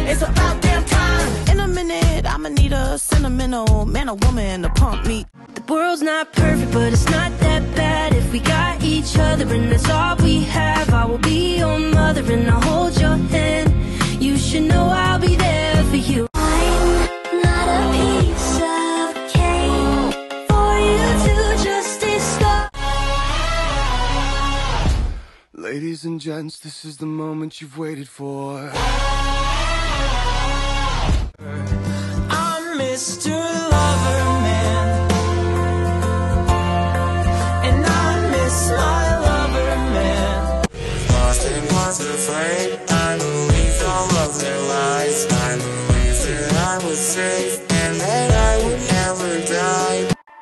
It's about damn time. In a minute, I'ma need a sentimental man or woman to pump me. The world's not perfect, but it's not that bad. If we got each other and that's all we have, I will be your mother and I'll hold your hand. You should know I'll be there for you. I'm not a piece of cake for you to just discard. Ladies and gents, this is the moment you've waited for. I'm Mr. Loverman, and I miss my lover man. Lost and once afraid, I believed all of their lies. I believed that I was safe and that I would never die.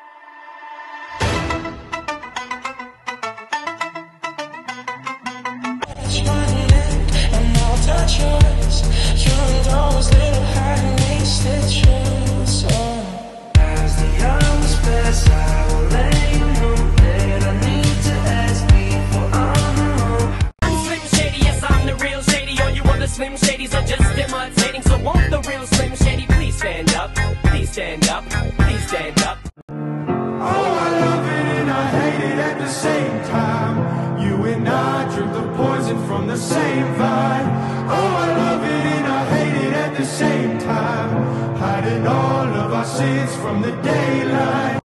And I'll touch yours. You and those little high-waisted shoes. As the hours pass, I will let you know that I need to ask before I'm alone. I'm Slim Shady, yes, I'm the real Shady. All you other Slim Shadys are just imitating. So won't the real Slim Shady please stand up? Please stand up. Please stand up. Oh, I love it and I hate it at the same time. You and I drink the poison from the same vine. Oh, I love it and I hate it at the same time. Hiding all of our sins from the daylight.